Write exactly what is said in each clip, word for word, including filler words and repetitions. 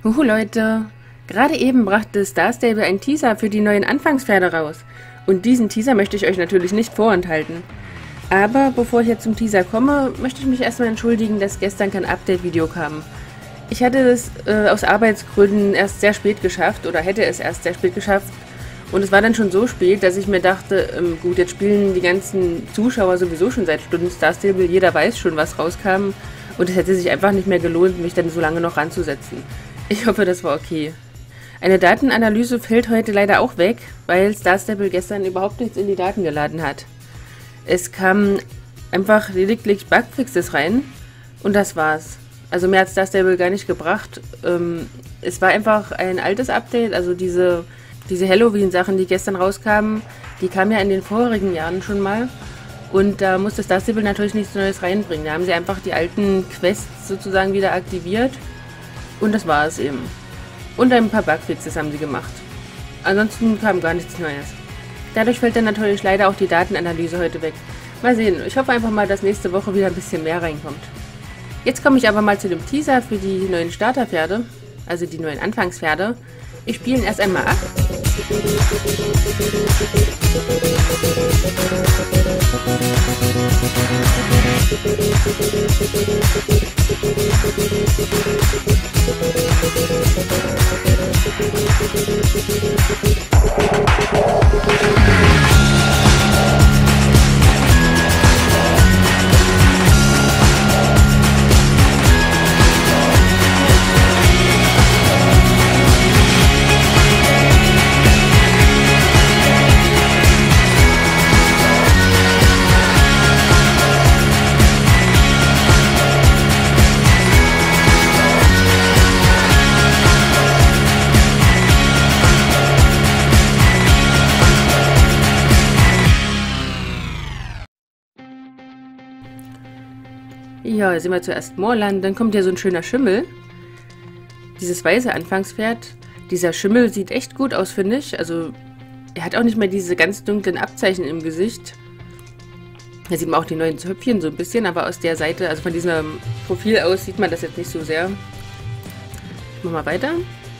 Huhu Leute, gerade eben brachte Star Stable einen Teaser für die neuen Anfangspferde raus. Und diesen Teaser möchte ich euch natürlich nicht vorenthalten. Aber bevor ich jetzt zum Teaser komme, möchte ich mich erstmal entschuldigen, dass gestern kein Update-Video kam. Ich hatte es äh, aus Arbeitsgründen erst sehr spät geschafft, oder hätte es erst sehr spät geschafft. Und es war dann schon so spät, dass ich mir dachte, ähm, gut, jetzt spielen die ganzen Zuschauer sowieso schon seit Stunden Star Stable, jeder weiß schon, was rauskam. Und es hätte sich einfach nicht mehr gelohnt, mich dann so lange noch ranzusetzen. Ich hoffe, das war okay. Eine Datenanalyse fällt heute leider auch weg, weil Star Stable gestern überhaupt nichts in die Daten geladen hat. Es kamen einfach lediglich Bugfixes rein und das war's. Also mehr hat Star Stable gar nicht gebracht. Ähm, es war einfach ein altes Update, also diese, diese Halloween-Sachen, die gestern rauskamen, die kamen ja in den vorherigen Jahren schon mal. Und da musste Star Stable natürlich nichts Neues reinbringen. Da haben sie einfach die alten Quests sozusagen wieder aktiviert. Und das war es eben. Und ein paar Bugfixes haben sie gemacht. Ansonsten kam gar nichts Neues. Dadurch fällt dann natürlich leider auch die Datenanalyse heute weg. Mal sehen. Ich hoffe einfach mal, dass nächste Woche wieder ein bisschen mehr reinkommt. Jetzt komme ich aber mal zu dem Teaser für die neuen Starterpferde. Also die neuen Anfangspferde. Ich spiele ihn erst einmal ab. Ja, sehen wir zuerst Moorland, dann kommt ja so ein schöner Schimmel. Dieses weiße Anfangspferd. Dieser Schimmel sieht echt gut aus, finde ich. Also, er hat auch nicht mehr diese ganz dunklen Abzeichen im Gesicht. Da sieht man auch die neuen Zöpfchen so ein bisschen, aber aus der Seite, also von diesem Profil aus, sieht man das jetzt nicht so sehr. Machen wir mal weiter.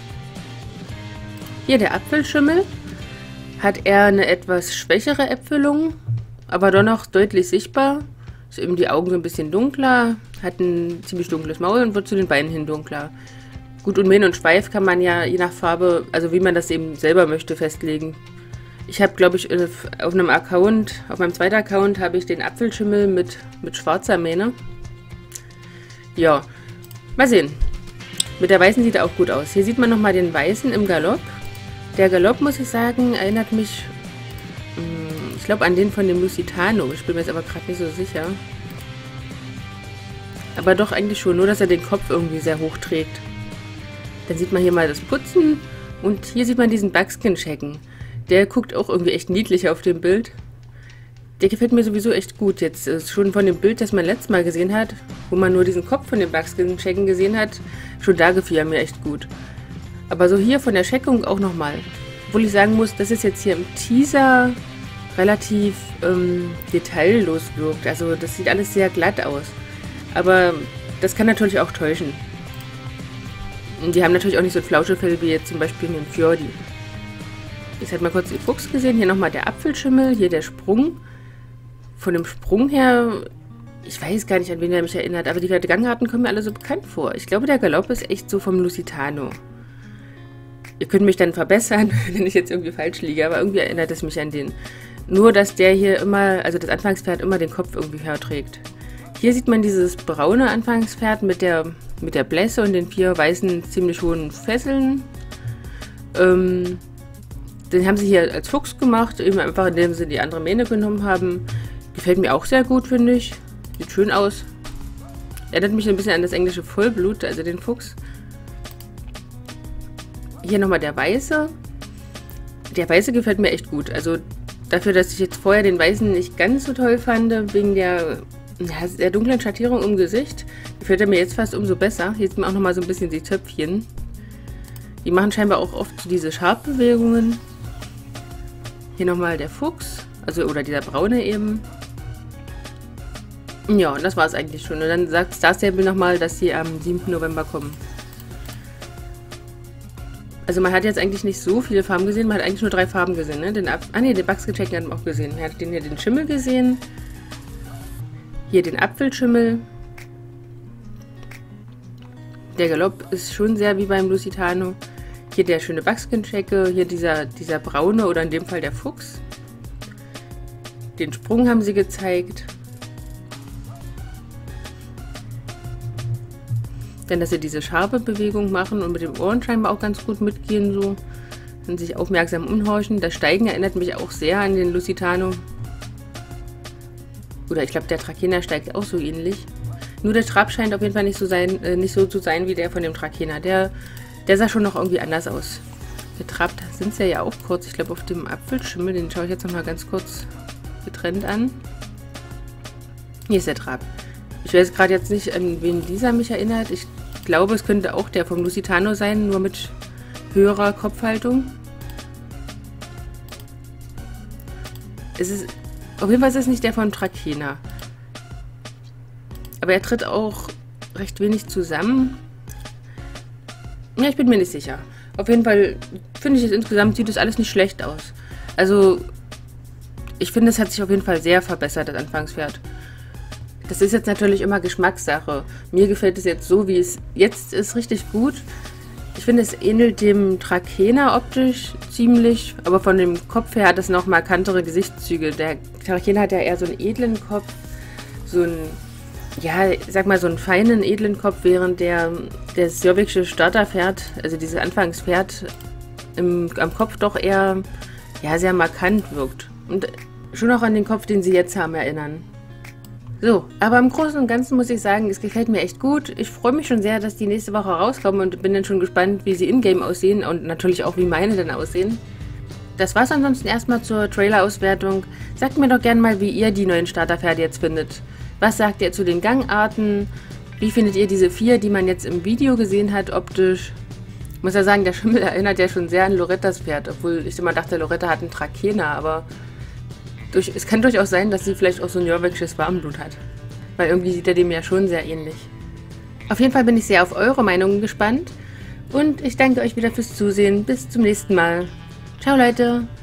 Hier der Apfelschimmel. Hat er eine etwas schwächere Äpfelung, aber doch noch deutlich sichtbar. Ist eben die Augen so ein bisschen dunkler, hat ein ziemlich dunkles Maul und wird zu den Beinen hin dunkler. Gut, und Mähne und Schweif kann man ja je nach Farbe, also wie man das eben selber möchte, festlegen. Ich habe, glaube ich, auf einem Account, auf meinem zweiten Account habe ich den Apfelschimmel mit, mit schwarzer Mähne. Ja, mal sehen. Mit der weißen sieht er auch gut aus. Hier sieht man nochmal den weißen im Galopp. Der Galopp, muss ich sagen, erinnert mich... Ich glaube an den von dem Lusitano. Ich bin mir jetzt aber gerade nicht so sicher. Aber doch eigentlich schon. Nur, dass er den Kopf irgendwie sehr hoch trägt. Dann sieht man hier mal das Putzen. Und hier sieht man diesen Buckskin-Checken. Der guckt auch irgendwie echt niedlich auf dem Bild. Der gefällt mir sowieso echt gut. Jetzt ist schon von dem Bild, das man letztes Mal gesehen hat, wo man nur diesen Kopf von dem Buckskin-Checken gesehen hat, schon da gefiel er mir echt gut. Aber so hier von der Checkung auch nochmal. Obwohl ich sagen muss, das ist jetzt hier im Teaser... relativ ähm, detaillos wirkt. Also das sieht alles sehr glatt aus. Aber das kann natürlich auch täuschen. Und die haben natürlich auch nicht so ein Flauschefell wie jetzt zum Beispiel in den Fjordi. Jetzt hat mal kurz den Fuchs gesehen. Hier nochmal der Apfelschimmel. Hier der Sprung. Von dem Sprung her, ich weiß gar nicht, an wen er mich erinnert, aber die Gangarten kommen mir alle so bekannt vor. Ich glaube, der Galopp ist echt so vom Lusitano. Ihr könnt mich dann verbessern, wenn ich jetzt irgendwie falsch liege, aber irgendwie erinnert es mich an den. Nur, dass der hier immer, also das Anfangspferd immer den Kopf irgendwie höher trägt. Hier sieht man dieses braune Anfangspferd mit der, mit der Blässe und den vier weißen, ziemlich hohen Fesseln. Ähm, den haben sie hier als Fuchs gemacht, eben einfach indem sie die andere Mähne genommen haben. Gefällt mir auch sehr gut, finde ich. Sieht schön aus. Erinnert mich ein bisschen an das englische Vollblut, also den Fuchs. Hier nochmal der Weiße. Der Weiße gefällt mir echt gut. Also dafür, dass ich jetzt vorher den Weißen nicht ganz so toll fand, wegen der, ja, der dunklen Schattierung im Gesicht, gefällt er mir jetzt fast umso besser. Hier sieht man auch nochmal so ein bisschen die Zöpfchen. Die machen scheinbar auch oft so diese Scharfbewegungen. Hier nochmal der Fuchs, also oder dieser braune eben. Ja, und das war es eigentlich schon. Und dann sagt Star Stable nochmal, dass sie am siebten November kommen. Also man hat jetzt eigentlich nicht so viele Farben gesehen, man hat eigentlich nur drei Farben gesehen, ne? Den Ap ah ne, den Buckskin Shaken hat man auch gesehen. Man hat den hier den Schimmel gesehen. Hier den Apfelschimmel. Der Galopp ist schon sehr wie beim Lusitano. Hier der schöne Buckskin Shake, hier dieser, dieser braune oder in dem Fall der Fuchs. Den Sprung haben sie gezeigt. Dann, dass sie diese scharfe Bewegung machen und mit dem Ohren scheinbar auch ganz gut mitgehen, so. Und sich aufmerksam umhorchen. Das Steigen erinnert mich auch sehr an den Lusitano. Oder ich glaube, der Trakehner steigt auch so ähnlich. Nur der Trab scheint auf jeden Fall nicht so, sein, äh, nicht so zu sein wie der von dem Trakehner. Der, der sah schon noch irgendwie anders aus. Der Trab, da sind sie ja auch kurz. Ich glaube, auf dem Apfelschimmel, den schaue ich jetzt noch mal ganz kurz getrennt an. Hier ist der Trab. Ich weiß gerade jetzt nicht, an wen dieser mich erinnert. Ich glaube, es könnte auch der vom Lusitano sein, nur mit höherer Kopfhaltung. Es ist, auf jeden Fall ist es nicht der vom Trakehner. Aber er tritt auch recht wenig zusammen. Ja, ich bin mir nicht sicher. Auf jeden Fall finde ich es insgesamt, sieht es alles nicht schlecht aus. Also, ich finde, es hat sich auf jeden Fall sehr verbessert, das Anfangspferd. Das ist jetzt natürlich immer Geschmackssache. Mir gefällt es jetzt so, wie es jetzt ist, richtig gut. Ich finde, es ähnelt dem Trakehner optisch ziemlich, aber von dem Kopf her hat es noch markantere Gesichtszüge. Der Trakehner hat ja eher so einen edlen Kopf, so einen, ja, sag mal, so einen feinen, edlen Kopf, während der das Jobbik'sche Starterpferd, also dieses Anfangspferd, im, am Kopf doch eher, ja, sehr markant wirkt. Und schon auch an den Kopf, den sie jetzt haben, erinnern. So, aber im Großen und Ganzen muss ich sagen, es gefällt mir echt gut. Ich freue mich schon sehr, dass die nächste Woche rauskommen und bin dann schon gespannt, wie sie in-game aussehen und natürlich auch, wie meine dann aussehen. Das war's ansonsten erstmal zur Trailer-Auswertung. Sagt mir doch gerne mal, wie ihr die neuen Starterpferde jetzt findet. Was sagt ihr zu den Gangarten? Wie findet ihr diese vier, die man jetzt im Video gesehen hat, optisch? Ich muss ja sagen, der Schimmel erinnert ja schon sehr an Lorettas Pferd, obwohl ich immer dachte, Loretta hat einen Trakehner, aber durch, es kann durchaus sein, dass sie vielleicht auch so ein Jorvik'sches Warmblut hat. Weil irgendwie sieht er dem ja schon sehr ähnlich. Auf jeden Fall bin ich sehr auf eure Meinungen gespannt und ich danke euch wieder fürs Zusehen. Bis zum nächsten Mal. Ciao Leute!